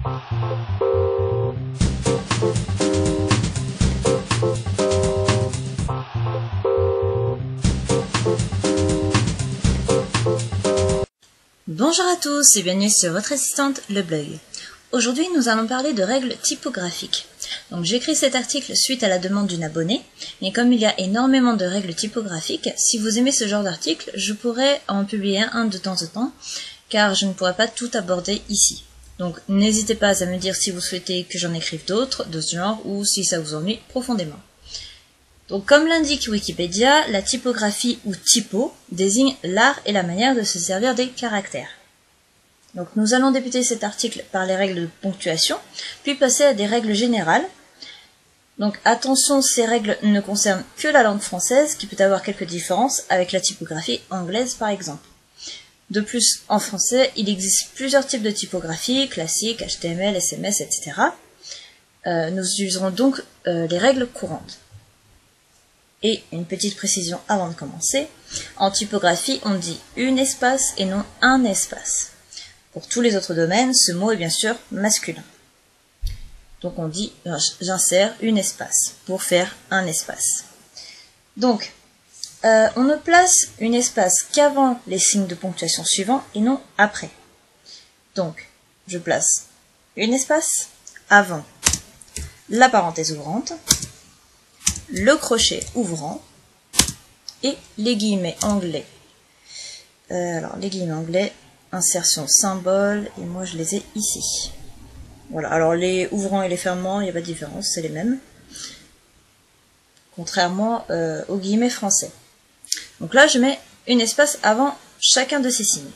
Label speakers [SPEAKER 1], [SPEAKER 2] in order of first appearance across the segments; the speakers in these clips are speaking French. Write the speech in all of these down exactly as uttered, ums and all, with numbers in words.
[SPEAKER 1] Bonjour à tous et bienvenue sur votre assistante le blog. Aujourd'hui nous allons parler de règles typographiques. Donc j'écris cet article suite à la demande d'une abonnée, mais comme il y a énormément de règles typographiques, si vous aimez ce genre d'article, je pourrais en publier un de temps en temps, car je ne pourrais pas tout aborder ici. Donc n'hésitez pas à me dire si vous souhaitez que j'en écrive d'autres de ce genre ou si ça vous ennuie profondément. Donc comme l'indique Wikipédia, la typographie ou typo désigne l'art et la manière de se servir des caractères. Donc nous allons débuter cet article par les règles de ponctuation, puis passer à des règles générales. Donc attention, ces règles ne concernent que la langue française, qui peut avoir quelques différences avec la typographie anglaise par exemple. De plus, en français, il existe plusieurs types de typographie, classique, H T M L, S M S, et cetera. Euh, nous userons donc euh, les règles courantes. Et une petite précision avant de commencer, en typographie on dit une espace et non un espace. Pour tous les autres domaines, ce mot est bien sûr masculin. Donc on dit j'insère une espace pour faire un espace. Donc euh, on ne place une espace qu'avant les signes de ponctuation suivants et non après. Donc je place une espace avant la parenthèse ouvrante, le crochet ouvrant et les guillemets anglais. Euh, alors les guillemets anglais, insertion symbole, et moi je les ai ici. Voilà, alors les ouvrants et les fermants, il n'y a pas de différence, c'est les mêmes. Contrairement euh, aux guillemets français. Donc là je mets une espace avant chacun de ces signes.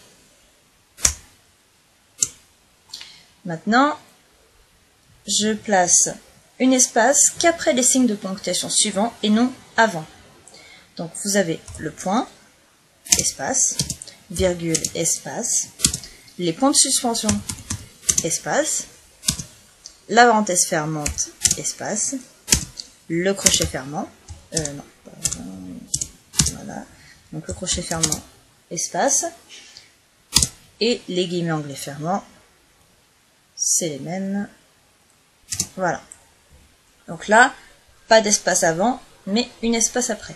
[SPEAKER 1] Maintenant, je place une espace qu'après les signes de ponctuation suivants et non avant. Donc vous avez le point, espace, virgule, espace, les points de suspension, espace, la parenthèse fermante, espace, le crochet fermant, euh, non, voilà, donc le crochet fermant, espace, et les guillemets anglais fermants, c'est les mêmes, voilà. Donc là, pas d'espace avant, mais une espace après.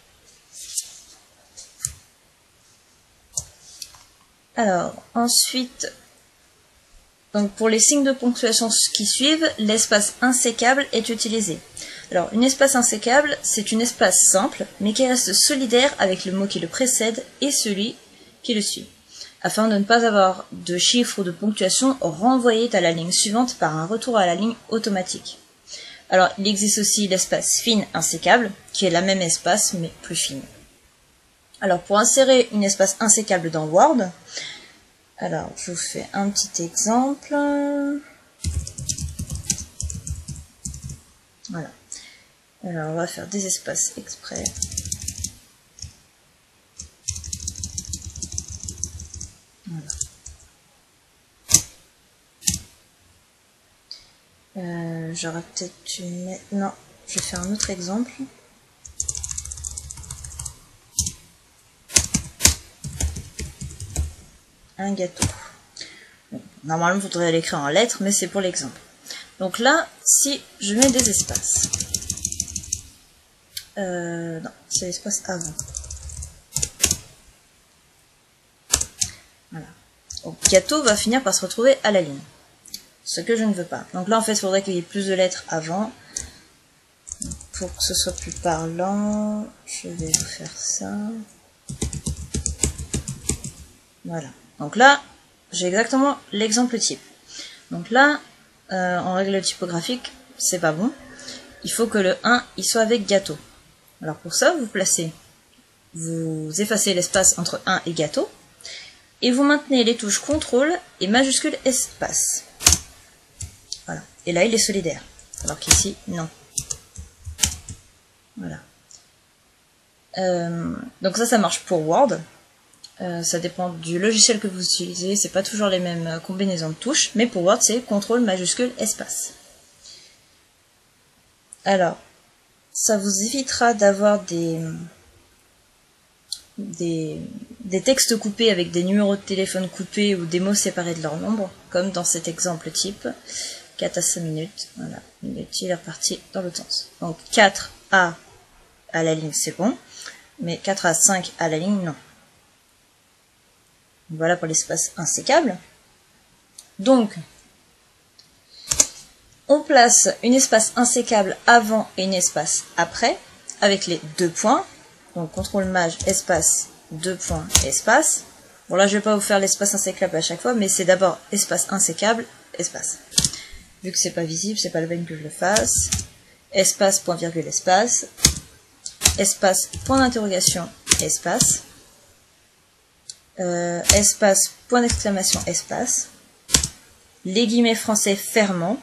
[SPEAKER 1] Alors, ensuite, donc pour les signes de ponctuation qui suivent, l'espace insécable est utilisé. Alors, une espace insécable, c'est une espace simple, mais qui reste solidaire avec le mot qui le précède et celui qui le suit, afin de ne pas avoir de chiffre ou de ponctuation renvoyés à la ligne suivante par un retour à la ligne automatique. Alors, il existe aussi l'espace fine insécable, qui est la même espace, mais plus fine. Alors, pour insérer une espace insécable dans Word, alors, je vous fais un petit exemple. Voilà. Alors, on va faire des espaces exprès. Voilà. Euh, J'aurais peut-être dû mettre... Non, je vais faire un autre exemple. Un gâteau. Bon, normalement, vous devriez l'écrire en lettres, mais c'est pour l'exemple. Donc là, si je mets des espaces... Euh, non, c'est l'espace avant. Voilà. Donc, gâteau va finir par se retrouver à la ligne. Ce que je ne veux pas. Donc là, en fait, il faudrait qu'il y ait plus de lettres avant. Pour que ce soit plus parlant, je vais vous faire ça. Voilà. Donc là, j'ai exactement l'exemple type. Donc là, euh, en règle typographique, c'est pas bon. Il faut que le un, il soit avec gâteau. Alors pour ça, vous placez, vous effacez l'espace entre un et gâteau, et vous maintenez les touches contrôle et majuscule espace. Voilà. Et là, il est solidaire. Alors qu'ici, non. Voilà. Euh, donc ça, ça marche pour Word. Euh, ça dépend du logiciel que vous utilisez. C'est pas toujours les mêmes combinaisons de touches. Mais pour Word, c'est contrôle majuscule espace. Alors, ça vous évitera d'avoir des, des, des textes coupés avec des numéros de téléphone coupés ou des mots séparés de leur nombre, comme dans cet exemple type, quatre à cinq minutes, voilà, minute, il est reparti dans l'autre sens. Donc quatre à à la ligne c'est bon, mais quatre à cinq à la ligne non. Voilà pour l'espace insécable. Donc, on place une espace insécable avant et une espace après, avec les deux points. Donc, contrôle maj, espace, deux points, espace. Bon là, je vais pas vous faire l'espace insécable à chaque fois, mais c'est d'abord espace insécable, espace. Vu que c'est pas visible, c'est pas la peine que je le fasse. Espace, point virgule, espace. Espace, point d'interrogation, espace. Euh, espace, point d'exclamation, espace. Les guillemets français fermants.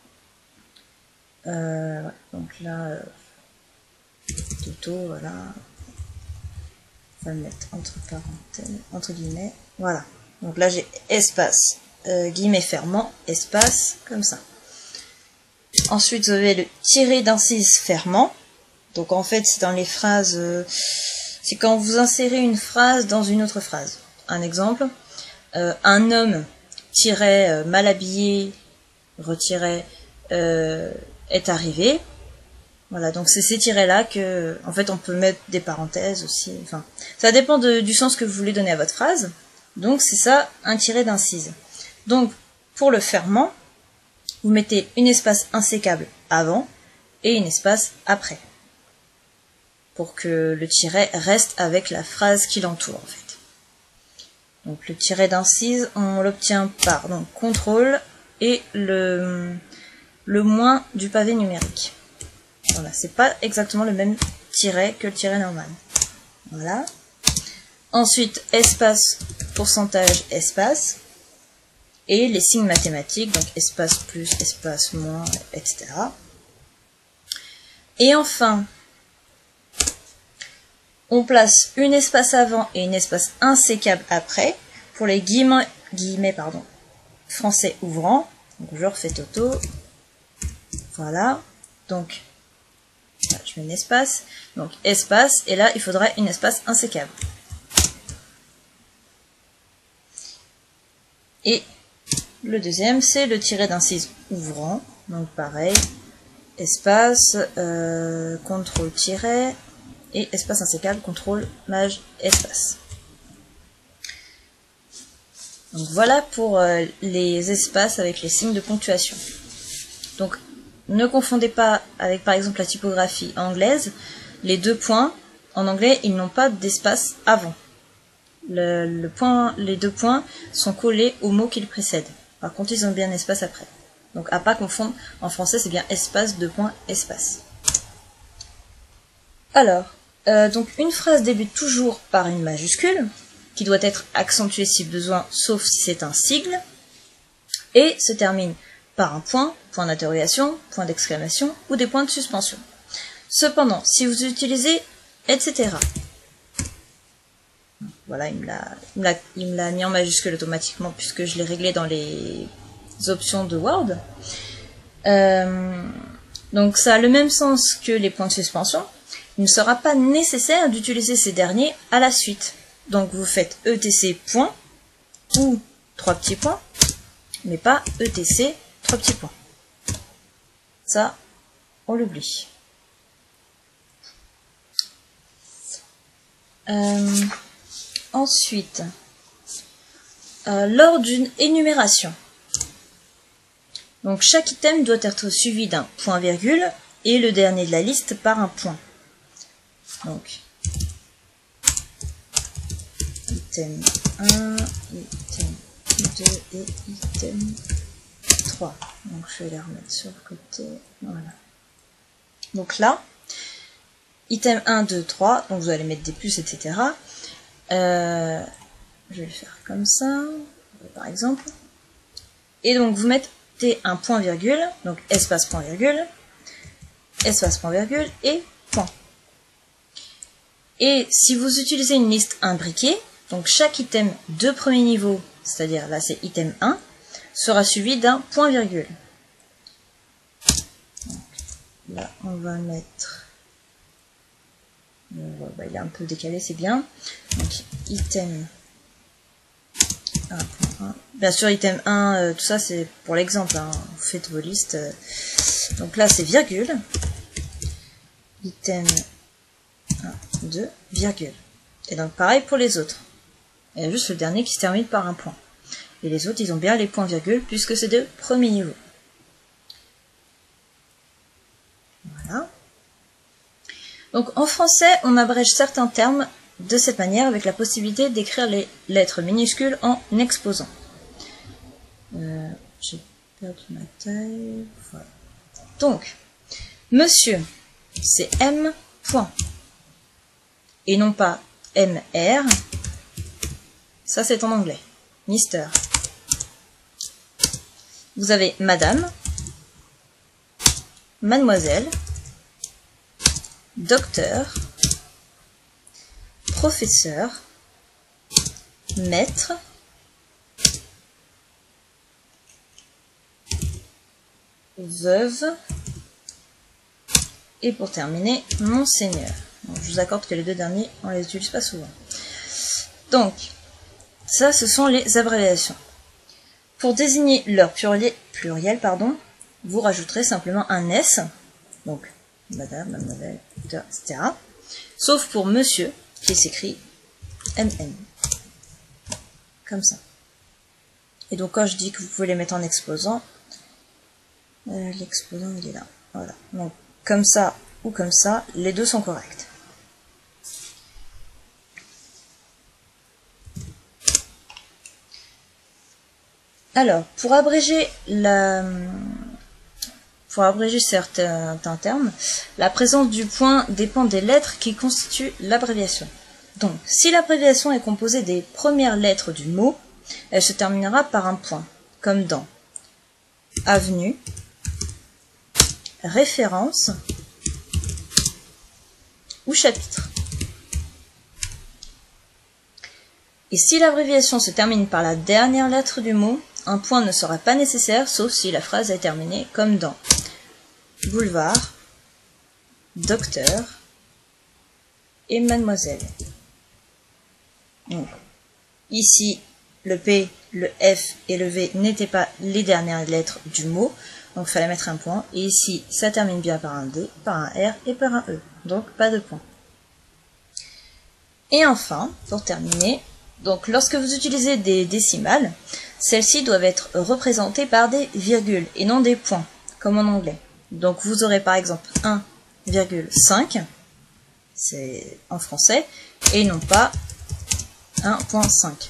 [SPEAKER 1] Euh, ouais, donc là, euh, Toto, voilà. On va le mettre entre parenthèses, entre guillemets. Voilà. Donc là, j'ai espace, euh, guillemets fermants, espace, comme ça. Ensuite, vous avez le tiré d'incise fermant. Donc en fait, c'est dans les phrases, euh, c'est quand vous insérez une phrase dans une autre phrase. Un exemple, euh, un homme tiret euh, mal habillé, retirait, euh, est arrivé. Voilà, donc c'est ces tirets-là que, en fait, on peut mettre des parenthèses aussi. Enfin, ça dépend de, du sens que vous voulez donner à votre phrase. Donc c'est ça, un tiré d'incise. Donc pour le fermant, vous mettez une espace insécable avant et une espace après, pour que le tiret reste avec la phrase qui l'entoure en fait. Donc le tiret d'incise, on l'obtient par donc contrôle et le, le moins du pavé numérique. Voilà, c'est pas exactement le même tiret que le tiret normal. Voilà. Ensuite, espace, pourcentage, espace. Et les signes mathématiques, donc espace plus, espace moins, et cetera. Et enfin, on place une espace avant et une espace insécable après pour les guillemets, guillemets pardon, français ouvrants. Donc je refais Toto. Voilà. Donc, là, je mets un espace. Donc espace, et là il faudrait une espace insécable. Et le deuxième, c'est le tiret d'incise ouvrant. Donc pareil, espace, euh, contrôle tiret. Et espace insécable, contrôle, maj, espace. Donc voilà pour euh, les espaces avec les signes de ponctuation. Donc ne confondez pas avec par exemple la typographie anglaise. Les deux points, en anglais, ils n'ont pas d'espace avant. Le, le point, les deux points sont collés au mot qui le précède. Par contre, ils ont bien un espace après. Donc à pas confondre, en français c'est bien espace, deux points, espace. Alors, Euh, donc une phrase débute toujours par une majuscule, qui doit être accentuée si besoin, sauf si c'est un sigle, et se termine par un point, point d'interrogation, point d'exclamation ou des points de suspension. Cependant, si vous utilisez et cetera. Voilà, il me l'a mis en majuscule automatiquement puisque je l'ai réglé dans les options de Word. Euh, donc ça a le même sens que les points de suspension. Il ne sera pas nécessaire d'utiliser ces derniers à la suite. Donc vous faites E T C point ou trois petits points, mais pas E T C trois petits points. Ça, on l'oublie. Euh, ensuite, euh, lors d'une énumération, donc chaque item doit être suivi d'un point-virgule et le dernier de la liste par un point. Donc, item un, item deux et item trois. Donc, je vais les remettre sur le côté. Voilà. Donc là, item un, deux, trois. Donc, vous allez mettre des puces, et cetera. Euh, je vais le faire comme ça, par exemple. Et donc, vous mettez un point-virgule. Donc, espace point-virgule, espace point-virgule et point. Et si vous utilisez une liste imbriquée, donc chaque item de premier niveau, c'est-à-dire là c'est item un, sera suivi d'un point-virgule. Là on va mettre Euh, bah, il est un peu décalé, c'est bien. Donc, item un point un. Bien sûr, item un, euh, tout ça, c'est pour l'exemple. Hein. Vous faites vos listes. Euh. Donc là, c'est virgule. Item un, deux, virgule. Et donc, pareil pour les autres. Il y a juste le dernier qui se termine par un point. Et les autres, ils ont bien les points virgules, puisque c'est de premier niveau. Voilà. Donc, en français, on abrège certains termes de cette manière, avec la possibilité d'écrire les lettres minuscules en exposant. Euh, J'ai perdu ma taille. Voilà. Donc, monsieur, c'est M, point. Et non pas M R. Ça, c'est en anglais. Mister. Vous avez madame, mademoiselle, docteur, professeur, maître, veuve, et pour terminer, monseigneur. Donc, je vous accorde que les deux derniers, on les utilise pas souvent. Donc, ça, ce sont les abréviations. Pour désigner leur pluriel, pluriel pardon, vous rajouterez simplement un S, donc madame, mademoiselle, docteur, et cetera. Sauf pour monsieur, qui s'écrit M M. Comme ça. Et donc quand je dis que vous pouvez les mettre en exposant, euh, l'exposant il est là. Voilà. Donc comme ça ou comme ça, les deux sont corrects. Alors, pour abréger la, pour abréger certains termes, la présence du point dépend des lettres qui constituent l'abréviation. Donc, si l'abréviation est composée des premières lettres du mot, elle se terminera par un point, comme dans avenue, référence ou chapitre. Et si l'abréviation se termine par la dernière lettre du mot, un point ne sera pas nécessaire, sauf si la phrase est terminée comme dans boulevard, docteur et mademoiselle. Donc, ici, le P, le F et le V n'étaient pas les dernières lettres du mot, donc il fallait mettre un point. Et ici, ça termine bien par un D, par un R et par un E, donc pas de point. Et enfin, pour terminer, donc lorsque vous utilisez des décimales, celles-ci doivent être représentées par des virgules et non des points, comme en anglais. Donc vous aurez par exemple un virgule cinq, c'est en français, et non pas un virgule cinq.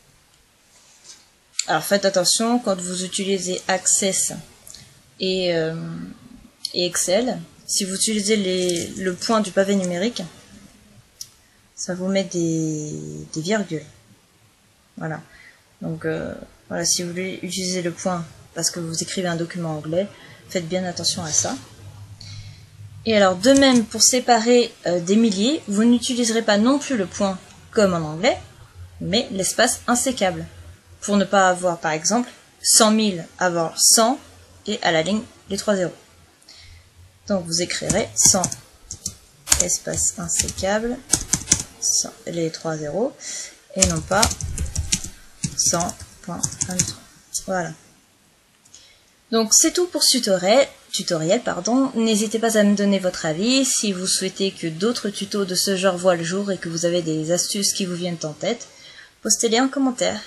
[SPEAKER 1] Alors faites attention quand vous utilisez Access et, euh, et Excel, si vous utilisez les, le point du pavé numérique, ça vous met des, des virgules. Voilà. Donc euh, voilà, si vous voulez utiliser le point parce que vous écrivez un document anglais, faites bien attention à ça. Et alors de même, pour séparer euh, des milliers, vous n'utiliserez pas non plus le point comme en anglais, mais l'espace insécable. Pour ne pas avoir par exemple cent mille, avoir cent et à la ligne les trois zéros. Donc vous écrirez cent espace insécable, cent, les trois zéros, et non pas cent virgule vingt-trois. Voilà. Donc c'est tout pour ce tutoriel. tutoriel pardon. N'hésitez pas à me donner votre avis. Si vous souhaitez que d'autres tutos de ce genre voient le jour et que vous avez des astuces qui vous viennent en tête, postez-les en commentaire.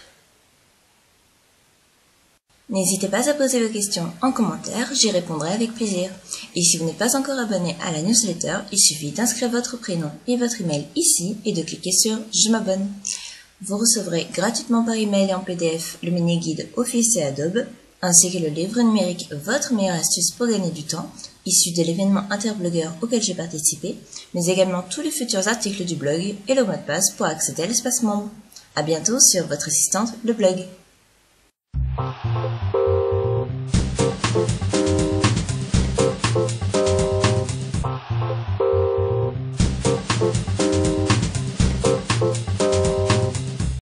[SPEAKER 1] N'hésitez pas à poser vos questions en commentaire, j'y répondrai avec plaisir. Et si vous n'êtes pas encore abonné à la newsletter, il suffit d'inscrire votre prénom et votre email ici et de cliquer sur « Je m'abonne ». Vous recevrez gratuitement par email et en P D F le mini-guide Office et Adobe, ainsi que le livre numérique Votre meilleure astuce pour gagner du temps, issu de l'événement Interblogueur auquel j'ai participé, mais également tous les futurs articles du blog et le mot de passe pour accéder à l'espace membre. À bientôt sur votre assistante, le blog. Thank you.